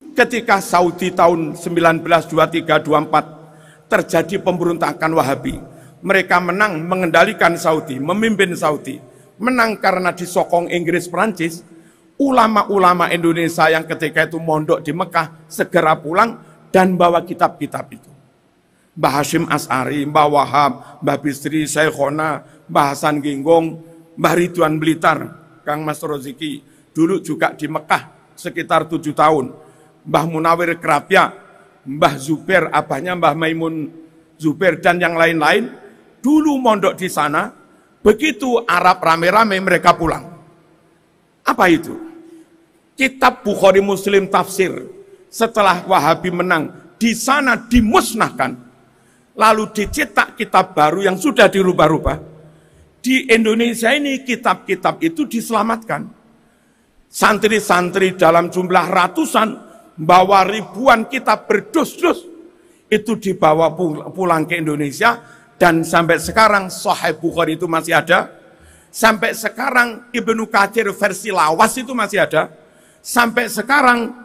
Ketika Saudi tahun 1923-24 terjadi pemberontakan Wahabi, mereka menang mengendalikan Saudi, memimpin Saudi. Menang karena disokong Inggris, Perancis. Ulama-ulama Indonesia yang ketika itu mondok di Mekah segera pulang dan bawa kitab-kitab itu. Mbah Hashim As'ari, Mbah Wahab, Mbah Bisri, Syekhona, Mbah Hasan Ginggong, Mbah Ridwan Blitar, Kang Mas Roziki, dulu juga di Mekah sekitar 7 tahun. Mbah Munawir Kerapia, Mbah Zubair, abahnya Mbah Maimun Zubair, dan yang lain-lain, dulu mondok di sana. Begitu Arab rame-rame mereka pulang. Apa itu? Kitab Bukhari Muslim tafsir setelah Wahabi menang di sana dimusnahkan. Lalu dicetak kitab baru yang sudah dirubah-rubah. Di Indonesia ini kitab-kitab itu diselamatkan. Santri-santri dalam jumlah ratusan bawa ribuan kitab berdus-dus itu dibawa pulang ke Indonesia, dan sampai sekarang Sahih Bukhari itu masih ada. Sampai sekarang Ibnu Katsir versi lawas itu masih ada. Sampai sekarang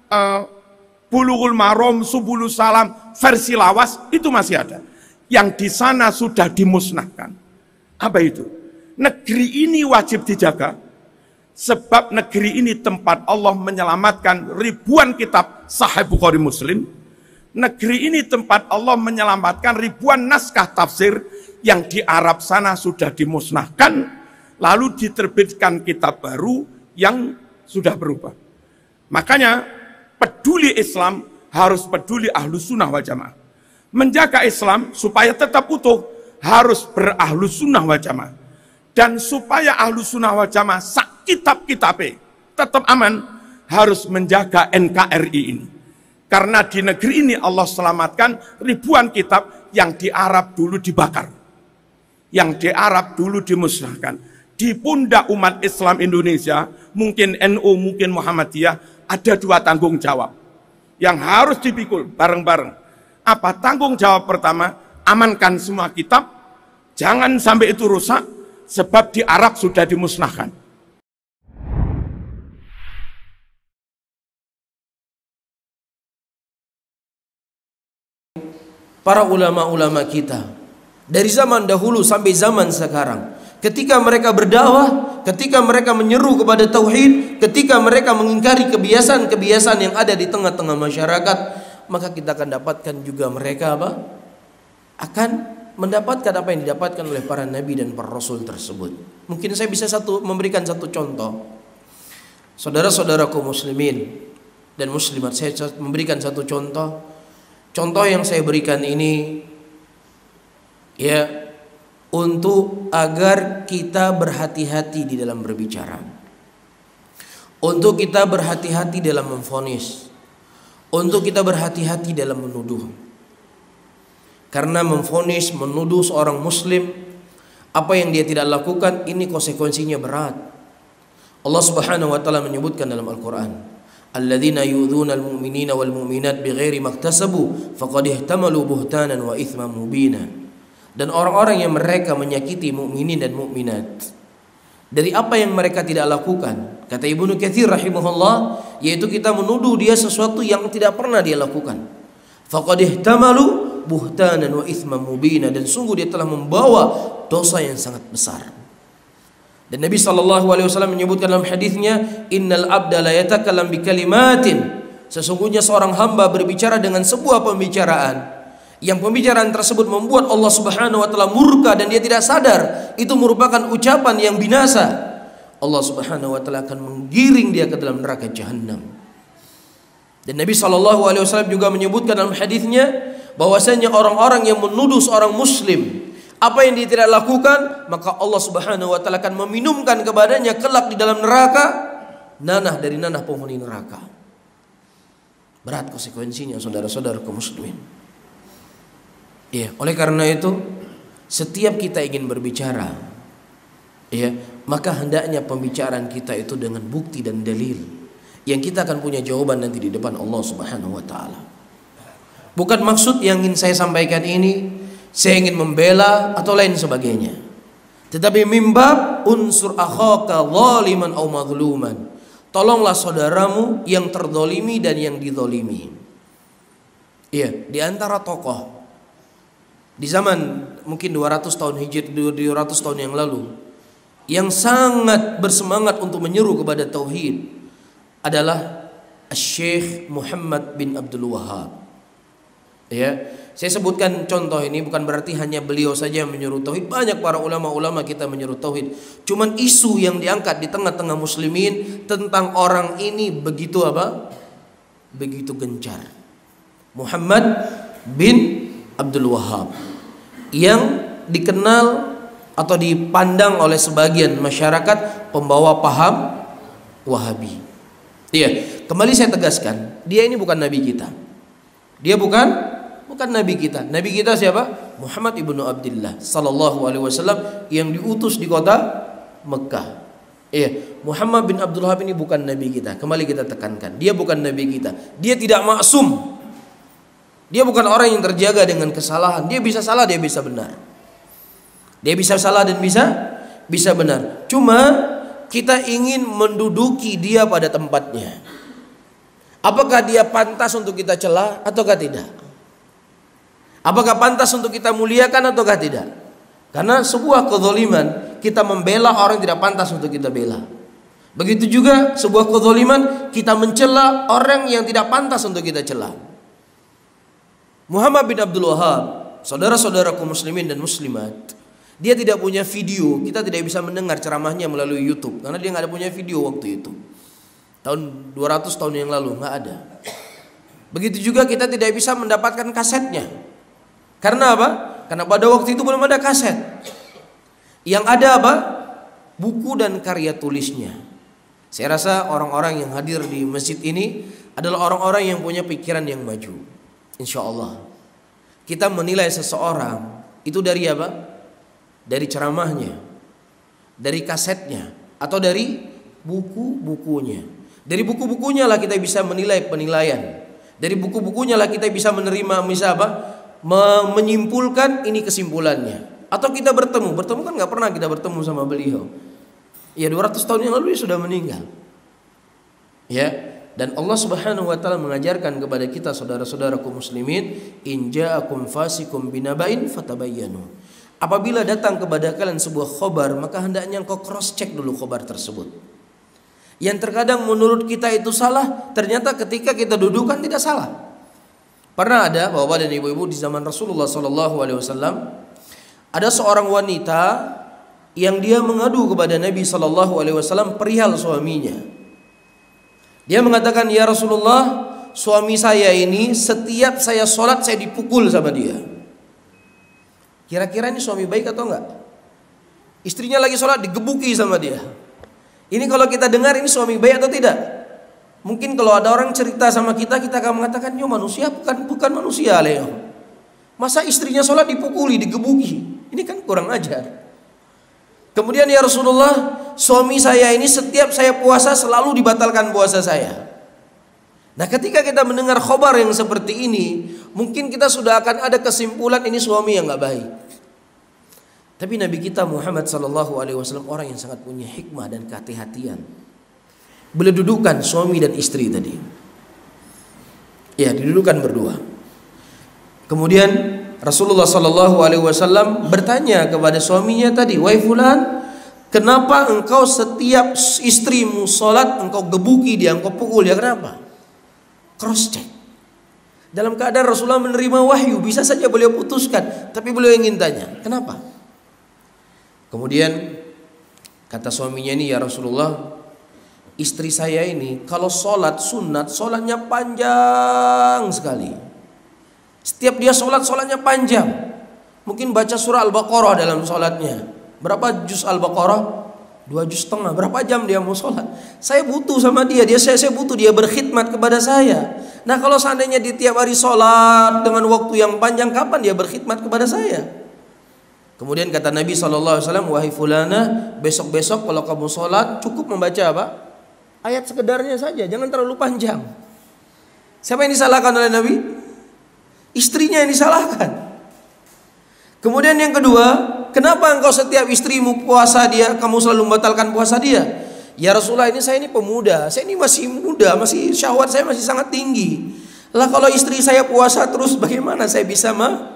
Bulughul Maram, Subulus Salam versi lawas itu masih ada. Yang di sana sudah dimusnahkan. Apa itu? Negeri ini wajib dijaga. Sebab negeri ini tempat Allah menyelamatkan ribuan kitab Sahih Bukhari Muslim. Negeri ini tempat Allah menyelamatkan ribuan naskah tafsir yang di Arab sana sudah dimusnahkan. Lalu diterbitkan kitab baru yang sudah berubah. Makanya peduli Islam harus peduli Ahlus Sunnah wal Jamaah. Menjaga Islam supaya tetap utuh harus berahlus sunnah wal Jamaah. Dan supaya Ahlus Sunnah wal Jamaah sak kitab-kitabnya tetap aman, harus menjaga NKRI ini. Karena di negeri ini Allah selamatkan ribuan kitab yang di Arab dulu dibakar, yang di Arab dulu dimusnahkan. Di pundak umat Islam Indonesia, mungkin NU, mungkin Muhammadiyah, ada 2 tanggung jawab yang harus dipikul bareng-bareng. Apa tanggung jawab pertama? Amankan semua kitab, jangan sampai itu rusak, sebab di Arab sudah dimusnahkan. Para ulama-ulama kita dari zaman dahulu sampai zaman sekarang, ketika mereka berdakwah, ketika mereka menyeru kepada tauhid, ketika mereka mengingkari kebiasaan-kebiasaan yang ada di tengah-tengah masyarakat, maka kita akan dapatkan juga mereka apa? Akan mendapatkan apa yang didapatkan oleh para nabi dan para rasul tersebut. Mungkin saya bisa memberikan satu contoh. Saudara-saudaraku muslimin dan muslimat, saya memberikan satu contoh. Contoh yang saya berikan ini ya, untuk agar kita berhati-hati di dalam berbicara, untuk kita berhati-hati dalam memvonis, untuk kita berhati-hati dalam menuduh. Karena memvonis, menuduh seorang muslim apa yang dia tidak lakukan, ini konsekuensinya berat. Allah Subhanahu wa taala menyebutkan dalam Al-Qur'an, alladzina yu'dzuna al-mu'minina wal mu'minat bighairi maktasabu faqad ihtamalu buhtanan wa itsman mubina. Dan orang-orang yang mereka menyakiti mukminin dan mukminat dari apa yang mereka tidak lakukan, kata Ibnu Katsir rahimahullah, yaitu kita menuduh dia sesuatu yang tidak pernah dia lakukan. Faqad ihtamalu buhtanan wa itsman mubina, dan sungguh dia telah membawa dosa yang sangat besar. Dan Nabi SAW menyebutkan dalam hadisnya, innal abda la yatakallam bi kalimatin, sesungguhnya seorang hamba berbicara dengan sebuah pembicaraan yang pembicaraan tersebut membuat Allah Subhanahu wa taala murka dan dia tidak sadar itu merupakan ucapan yang binasa. Allah Subhanahu wa taala akan menggiring dia ke dalam neraka jahanam. Dan Nabi SAW juga menyebutkan dalam hadisnya bahwasanya orang-orang yang menuduh seorang muslim apa yang dia tidak lakukan, maka Allah Subhanahu wa taala akan meminumkan kepadanya kelak di dalam neraka nanah dari nanah penghuni neraka. Berat konsekuensinya saudara-saudara kaum muslimin. Ya, oleh karena itu setiap kita ingin berbicara, ya, maka hendaknya pembicaraan kita itu dengan bukti dan dalil yang kita akan punya jawaban nanti di depan Allah Subhanahu wa taala. Bukan maksud yang ingin saya sampaikan ini saya ingin membela atau lain sebagainya, tetapi mimbab unsur akhaka zaliman aw mazluman, Tolonglah saudaramu yang terdolimi dan yang didolimi. Iya, di antara tokoh di zaman mungkin 200 tahun hijri, 200 tahun yang lalu, yang sangat bersemangat untuk menyeru kepada tauhid adalah Syekh Muhammad bin Abdul Wahhab. Ya, saya sebutkan contoh ini bukan berarti hanya beliau saja yang menyuruh tauhid. Banyak para ulama-ulama kita menyuruh tauhid. Cuman isu yang diangkat di tengah-tengah muslimin tentang orang ini begitu apa? Begitu gencar. Muhammad bin Abdul Wahhab yang dikenal atau dipandang oleh sebagian masyarakat pembawa paham Wahabi. Iya, kembali saya tegaskan, dia ini bukan nabi kita. Dia bukan nabi kita. Nabi kita siapa? Muhammad ibnu Abdullah sallallahu alaihi wasallam yang diutus di kota Mekah. Iya, Muhammad bin Abdul Wahhab ini bukan nabi kita. Kembali kita tekankan, dia bukan nabi kita. Dia tidak maksum. Dia bukan orang yang terjaga dengan kesalahan. Dia bisa salah, dia bisa benar. Dia bisa salah dan bisa benar. Cuma kita ingin menduduki dia pada tempatnya. Apakah dia pantas untuk kita celah ataukah tidak? Apakah pantas untuk kita muliakan ataukah tidak? Karena sebuah kezaliman kita membela orang yang tidak pantas untuk kita bela. Begitu juga sebuah kezaliman kita mencela orang yang tidak pantas untuk kita cela. Muhammad bin Abdul Wahhab, saudara-saudaraku muslimin dan muslimat, dia tidak punya video. Kita tidak bisa mendengar ceramahnya melalui YouTube karena dia nggak ada punya video waktu itu. Tahun 200 tahun yang lalu nggak ada. Begitu juga kita tidak bisa mendapatkan kasetnya. Karena apa? Karena pada waktu itu belum ada kaset. Yang ada apa? Buku dan karya tulisnya. Saya rasa orang-orang yang hadir di masjid ini adalah orang-orang yang punya pikiran yang maju. Insya Allah. Kita menilai seseorang itu dari apa? Dari ceramahnya, dari kasetnya, atau dari buku-bukunya. Dari buku-bukunya lah kita bisa menilai penilaian. Dari buku-bukunya lah kita bisa menerima apa? Menyimpulkan ini kesimpulannya. Atau kita bertemu kan nggak pernah kita bertemu sama beliau. Ya 200 tahun yang lalu dia sudah meninggal. Ya, dan Allah Subhanahu wa taala mengajarkan kepada kita saudara-saudaraku muslimin, in ja'akum fasikum binaba'in fatabayyanu. Apabila datang kepada kalian sebuah khabar, maka hendaknya engkau cross check dulu khabar tersebut. Yang terkadang menurut kita itu salah, ternyata ketika kita dudukan tidak salah. Pernah ada bapak dan ibu-ibu di zaman Rasulullah SAW, ada seorang wanita yang dia mengadu kepada Nabi SAW perihal suaminya. Dia mengatakan, ya Rasulullah, suami saya ini setiap saya sholat saya dipukul sama dia. Kira-kira ini suami baik atau enggak? Istrinya lagi sholat digebuki sama dia. Ini kalau kita dengar ini suami baik atau tidak? Mungkin kalau ada orang cerita sama kita akan mengatakan, yo manusia bukan manusia Leo. Masa istrinya sholat dipukuli, digebuki? Ini kan kurang ajar. Kemudian ya Rasulullah, suami saya ini setiap saya puasa selalu dibatalkan puasa saya. Nah ketika kita mendengar khobar yang seperti ini, mungkin kita sudah akan ada kesimpulan ini suami yang gak baik. Tapi Nabi kita Muhammad SAW orang yang sangat punya hikmah dan kehati-hatian. Beliau dudukkan suami dan istri tadi. Ya, didudukan berdua. Kemudian Rasulullah SAW bertanya kepada suaminya tadi, wahai fulan, kenapa engkau setiap istrimu sholat engkau gebuki dia, engkau pukul dia, kenapa? Cross check. Dalam keadaan Rasulullah menerima wahyu, bisa saja beliau putuskan, tapi beliau ingin tanya, kenapa? Kemudian kata suaminya ini, ya Rasulullah, istri saya ini kalau sholat sunat, sholatnya panjang sekali. Setiap dia sholatnya panjang. Mungkin baca surah Al-Baqarah dalam sholatnya. Berapa juz Al-Baqarah? 2,5 juz. Berapa jam dia mau sholat? Saya butuh sama dia. Saya butuh dia berkhidmat kepada saya. Nah kalau seandainya di tiap hari sholat dengan waktu yang panjang, kapan dia berkhidmat kepada saya? Kemudian kata Nabi SAW, wahai fulana, besok-besok kalau kamu sholat cukup membaca apa? Ayat sekedarnya saja, jangan terlalu panjang. Siapa yang disalahkan oleh Nabi? Istrinya yang disalahkan. Kemudian yang kedua, kenapa engkau setiap istrimu puasa dia, kamu selalu membatalkan puasa dia? Ya Rasulullah, ini saya ini pemuda, saya ini masih muda, masih syahwat saya masih sangat tinggi. Lah kalau istri saya puasa terus, bagaimana saya bisa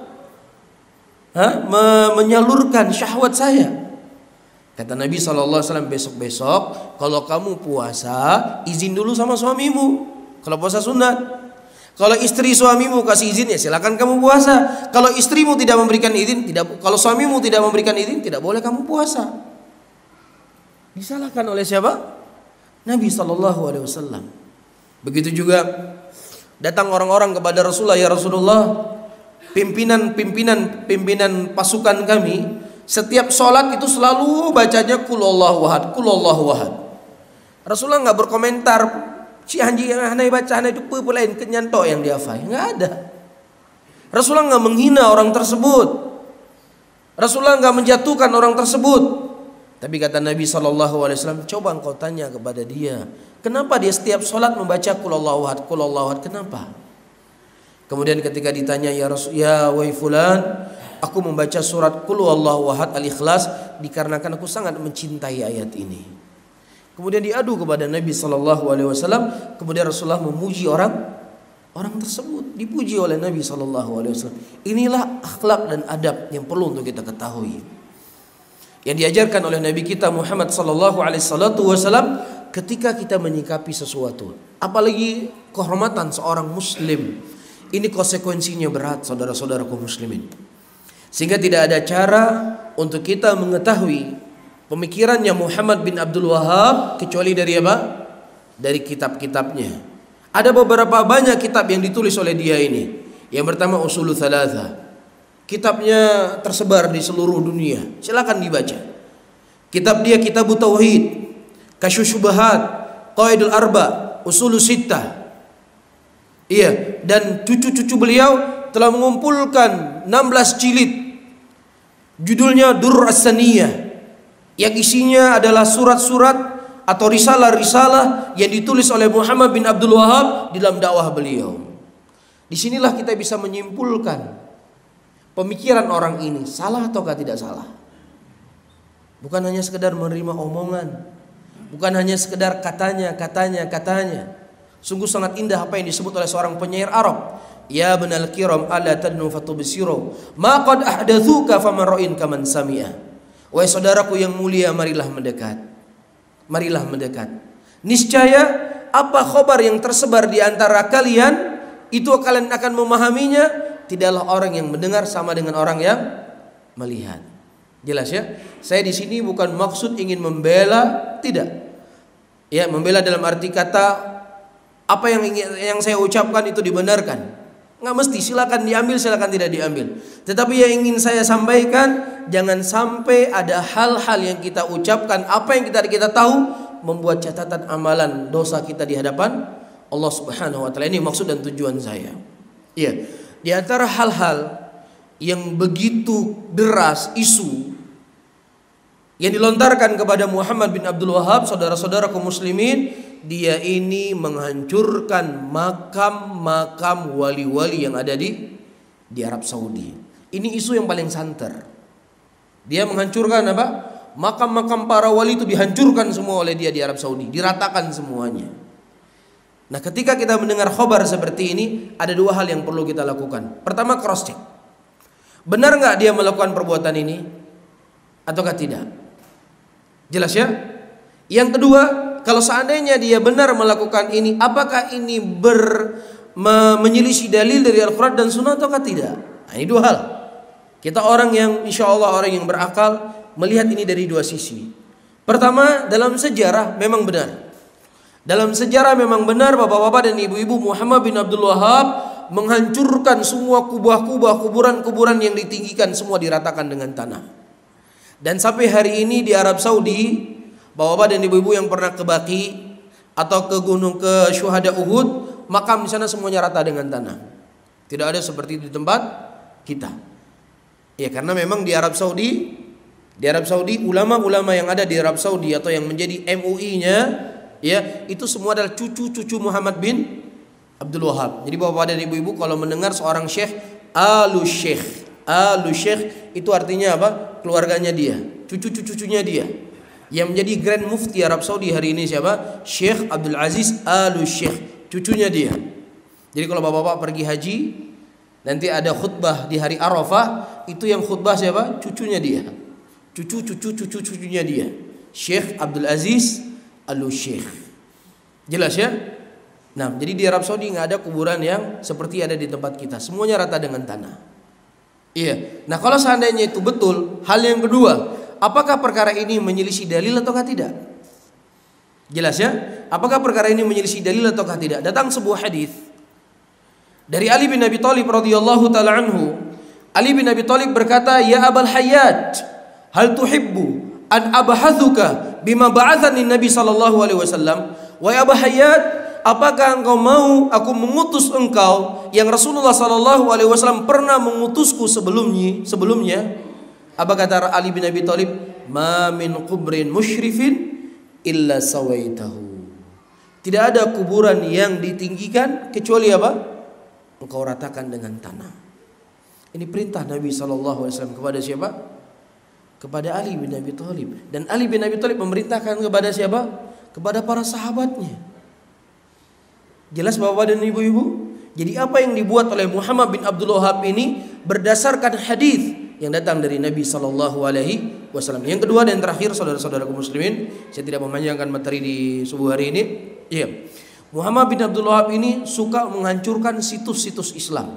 menyalurkan syahwat saya? Kata Nabi SAW, besok-besok kalau kamu puasa, izin dulu sama suamimu. Kalau puasa sunat. Kalau istri suamimu kasih izin, ya silakan kamu puasa. Kalau istrimu tidak memberikan izin, kalau suamimu tidak memberikan izin, tidak boleh kamu puasa. Disalahkan oleh siapa? Nabi SAW. Begitu juga datang orang-orang kepada Rasulullah, ya Rasulullah, pimpinan pasukan kami setiap sholat itu selalu bacanya Qul Allahu ahad, Qul Allahu ahad. Rasulullah nggak berkomentar, si anjing yang hanai baca hanai itu pelain kenyanto yang dihafal, nggak ada. Rasulullah nggak menghina orang tersebut. Rasulullah nggak menjatuhkan orang tersebut. Tapi kata Nabi SAW, coba engkau tanya kepada dia, kenapa dia setiap sholat membaca Qul Allahu ahad, Qul Allahu ahad, kenapa? Kemudian ketika ditanya, ya Rasul, ya wahai fulan, aku membaca surat Qul Allahu ahad al-Ikhlas dikarenakan aku sangat mencintai ayat ini. Kemudian diadu kepada Nabi SAW. Kemudian Rasulullah memuji orang tersebut, dipuji oleh Nabi SAW. Inilah akhlak dan adab yang perlu untuk kita ketahui, yang diajarkan oleh Nabi kita Muhammad SAW ketika kita menyikapi sesuatu, apalagi kehormatan seorang muslim. Ini konsekuensinya berat, saudara-saudaraku muslimin. Sehingga tidak ada cara untuk kita mengetahui pemikirannya Muhammad bin Abdul Wahab kecuali dari apa? Dari kitab-kitabnya. Ada beberapa banyak kitab yang ditulis oleh dia ini. Yang pertama Ushulul Tsalatsa. Kitabnya tersebar di seluruh dunia. Silakan dibaca. Kitab dia Kitabut Tauhid, Kasyfus Syubhat, Qawaidul Arba, Ushulus Sittah. Iya, dan cucu-cucu beliau telah mengumpulkan 16 jilid. Judulnya Durr As-Saniyah, yang isinya adalah surat-surat atau risalah-risalah yang ditulis oleh Muhammad bin Abdul Wahab dalam dakwah beliau. Disinilah kita bisa menyimpulkan pemikiran orang ini salah ataukah tidak salah. Bukan hanya sekedar menerima omongan, bukan hanya sekedar katanya. Sungguh sangat indah apa yang disebut oleh seorang penyair Arab. Ya benal kiram ala tadnu fatubsiru ma qad ahdatsuka faman ra'in kaman sami'a. Wahai saudaraku yang mulia, marilah mendekat. Marilah mendekat. Niscaya apa khabar yang tersebar di antara kalian, itu kalian akan memahaminya. Tidaklah orang yang mendengar sama dengan orang yang melihat. Jelas ya? Saya di sini bukan maksud ingin membela, tidak. Ya, membela dalam arti kata apa yang saya ucapkan itu dibenarkan. Nggak mesti, silakan diambil, silakan tidak diambil. Tetapi yang ingin saya sampaikan, jangan sampai ada hal-hal yang kita ucapkan, apa yang kita tahu, membuat catatan amalan dosa kita di hadapan Allah Subhanahu wa taala. Ini maksud dan tujuan saya. Iya. Di antara hal-hal yang begitu deras isu yang dilontarkan kepada Muhammad bin Abdul Wahab, saudara-saudara kaum muslimin, dia ini menghancurkan makam-makam wali-wali yang ada di Arab Saudi. Ini isu yang paling santer. Dia menghancurkan apa? Makam-makam para wali itu dihancurkan semua oleh dia di Arab Saudi, diratakan semuanya. Nah, ketika kita mendengar khabar seperti ini, ada dua hal yang perlu kita lakukan. Pertama, cross check. Benar nggak dia melakukan perbuatan ini ataukah tidak? Jelas ya? Yang kedua, kalau seandainya dia benar melakukan ini, apakah ini menyelisih dalil dari Al-Quran dan Sunnah ataukah tidak? Nah, ini dua hal. Kita orang yang insya Allah orang yang berakal melihat ini dari dua sisi. Pertama, dalam sejarah memang benar. Dalam sejarah memang benar bapak-bapak dan ibu-ibu, Muhammad bin Abdul Wahab menghancurkan semua kubah-kubah, kuburan-kuburan yang ditinggikan, semua diratakan dengan tanah. Dan sampai hari ini di Arab Saudi, bapak-bapak dan ibu-ibu yang pernah ke Baqi atau ke gunung ke Syuhada Uhud, makam di sana semuanya rata dengan tanah. Tidak ada seperti di tempat kita. Ya, karena memang di Arab Saudi ulama-ulama yang ada di Arab Saudi atau yang menjadi MUI-nya, ya, itu semua adalah cucu-cucu Muhammad bin Abdul Wahab. Jadi bapak dan ibu-ibu kalau mendengar seorang syekh, alu syekh itu artinya apa? Keluarganya dia, cucu-cucunya dia. Yang menjadi Grand Mufti Arab Saudi hari ini siapa? Syekh Abdul Aziz Al-Syekh, cucunya dia. Jadi kalau bapak-bapak pergi haji, nanti ada khutbah di hari Arafah, itu yang khutbah siapa? Cucunya dia. Cucunya dia. Syekh Abdul Aziz Al-Syekh. Jelas ya? Nah, jadi di Arab Saudi nggak ada kuburan yang seperti ada di tempat kita. Semuanya rata dengan tanah. Iya. Nah, kalau seandainya itu betul, hal yang kedua, apakah perkara ini menyelisih dalil ataukah tidak? Jelas ya? Apakah perkara ini menyelisih dalil ataukah tidak? Datang sebuah hadis dari Ali bin Abi Thalib radhiyallahu taala anhu. Ali bin Abi Thalib berkata, "Ya Abul Hayyat, hal tuhibbu an abhathuka bima ba'athani Nabi sallallahu alaihi wasallam?" Wahai Abu Hayyat, apakah engkau mau aku mengutus engkau yang Rasulullah sallallahu alaihi wasallam pernah mengutusku sebelumnya? Apa kata Ali bin Abi Thalib? Ma min qubrin musyrifin illa sawaitahu. Tidak ada kuburan yang ditinggikan kecuali apa? Engkau ratakan dengan tanah. Ini perintah Nabi sallallahu alaihi wasallam kepada siapa? Kepada Ali bin Abi Thalib. Dan Ali bin Abi Thalib memerintahkan kepada siapa? Kepada para sahabatnya. Jelas Bapak dan Ibu-ibu? Jadi apa yang dibuat oleh Muhammad bin Abdul Wahhab ini berdasarkan hadis yang datang dari Nabi sallallahu alaihi wasallam. Yang kedua dan terakhir, saudara-saudaraku muslimin, saya tidak memanjangkan materi di subuh hari ini. Iya. Muhammad bin Abdul Wahhab ini suka menghancurkan situs-situs Islam.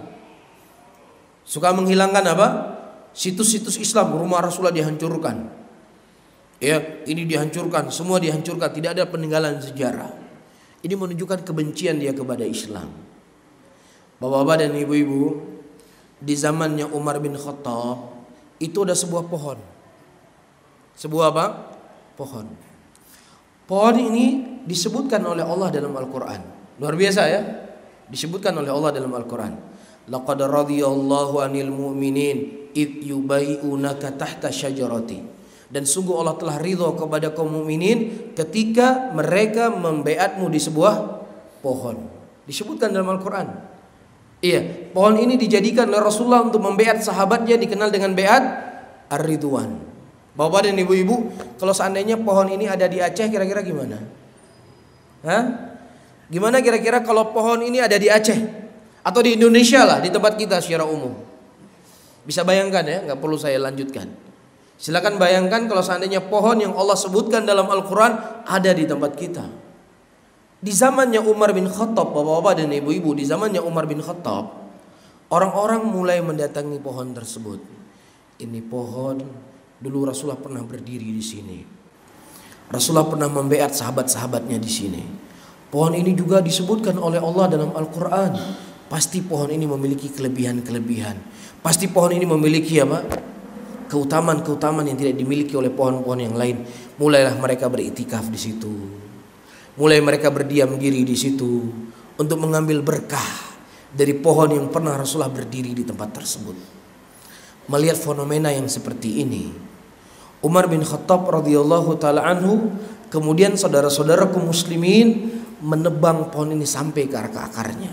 Suka menghilangkan apa? Situs-situs Islam, rumah Rasulullah dihancurkan. Ya, ini dihancurkan, semua dihancurkan, tidak ada peninggalan sejarah. Ini menunjukkan kebencian dia kepada Islam. Bapak-bapak dan ibu-ibu, di zamannya Umar bin Khattab itu ada sebuah pohon. Sebuah apa? Pohon. Pohon ini disebutkan oleh Allah dalam Al-Quran. Luar biasa ya. Disebutkan oleh Allah dalam Al-Quran. Laqad radiyallahu anil mu'minin id yubai'unaka tahta syajarati. Dan sungguh Allah telah ridho kepada kaum mukminin ketika mereka membaiatmu di sebuah pohon. Disebutkan dalam Al-Quran. Iya, pohon ini dijadikan oleh Rasulullah untuk membaiat sahabatnya, dikenal dengan baiat Ar-Ridwan. Bapak dan ibu-ibu, kalau seandainya pohon ini ada di Aceh, kira-kira gimana? Hah? Gimana kira-kira kalau pohon ini ada di Aceh? Atau di Indonesia lah, di tempat kita secara umum. Bisa bayangkan ya, nggak perlu saya lanjutkan. Silakan bayangkan kalau seandainya pohon yang Allah sebutkan dalam Al-Quran ada di tempat kita. Di zamannya Umar bin Khattab, bapak-bapak dan ibu-ibu, di zamannya Umar bin Khattab, orang-orang mulai mendatangi pohon tersebut. Ini pohon, dulu Rasulullah pernah berdiri di sini. Rasulullah pernah membaiat sahabat-sahabatnya di sini. Pohon ini juga disebutkan oleh Allah dalam Al-Quran. Pasti pohon ini memiliki kelebihan-kelebihan. Pasti pohon ini memiliki apa? Keutamaan-keutamaan yang tidak dimiliki oleh pohon-pohon yang lain. Mulailah mereka beriktikaf di situ. Mulai mereka berdiam diri di situ untuk mengambil berkah dari pohon yang pernah Rasulullah berdiri di tempat tersebut. Melihat fenomena yang seperti ini, Umar bin Khattab radhiyallahu taala anhu, kemudian saudara-saudaraku muslimin menebang pohon ini sampai ke akar-akarnya.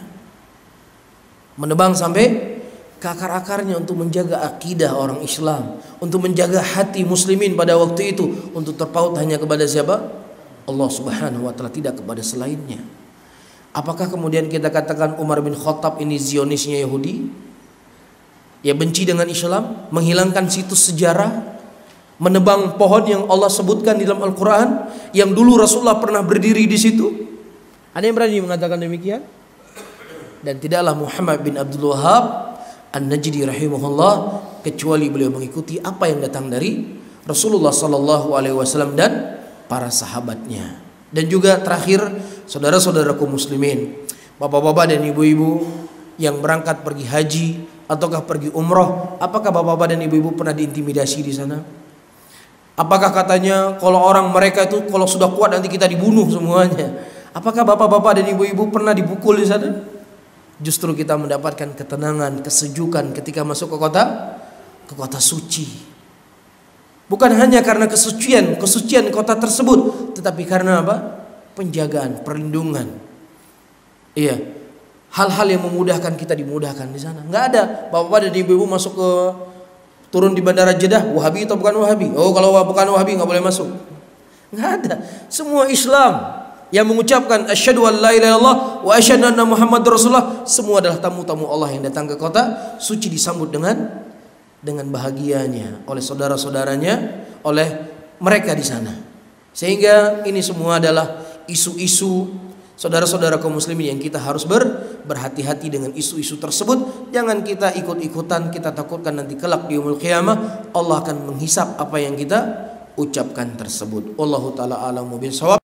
Menebang sampai ke akar-akarnya untuk menjaga akidah orang Islam, untuk menjaga hati muslimin pada waktu itu, untuk terpaut hanya kepada siapa? Allah Subhanahu wa taala, tidak kepada selainnya. Apakah kemudian kita katakan Umar bin Khattab ini Zionisnya Yahudi? Ya, benci dengan Islam, menghilangkan situs sejarah, menebang pohon yang Allah sebutkan di dalam Al-Quran, yang dulu Rasulullah pernah berdiri di situ. Ada yang berani mengatakan demikian? Dan tidaklah Muhammad bin Abdul Wahhab An-Najdi rahimahullah kecuali beliau mengikuti apa yang datang dari Rasulullah sallallahu alaihi wasallam dan para sahabatnya. Dan juga terakhir, saudara-saudaraku muslimin, bapak-bapak dan ibu-ibu yang berangkat pergi haji ataukah pergi umroh, apakah bapak-bapak dan ibu-ibu pernah diintimidasi di sana? Apakah katanya kalau orang mereka itu kalau sudah kuat nanti kita dibunuh semuanya? Apakah bapak-bapak dan ibu-ibu pernah dipukul di sana? Justru kita mendapatkan ketenangan, kesejukan ketika masuk ke kota suci. Bukan hanya karena kesucian kota tersebut, tetapi karena apa? Penjagaan, perlindungan. Iya. Hal-hal yang memudahkan kita dimudahkan di sana. Enggak ada bapak dan ibu-ibu masuk turun di bandara Jeddah, Wahabi atau bukan Wahabi? Oh, kalau bukan Wahabi enggak boleh masuk. Nggak ada. Semua Islam yang mengucapkan asyhadu an la ilaha illallah wa asyhadu anna Muhammadar Rasulullah, semua adalah tamu-tamu Allah yang datang ke kota suci, disambut dengan bahagianya oleh saudara-saudaranya, oleh mereka di sana. Sehingga ini semua adalah isu-isu saudara-saudara kaum muslimin yang kita harus berhati-hati dengan isu-isu tersebut. Jangan kita ikut-ikutan, kita takutkan nanti kelak di yaumul qiyamah Allah akan menghisap apa yang kita ucapkan tersebut. Wallahu taala a'lamu bishawab.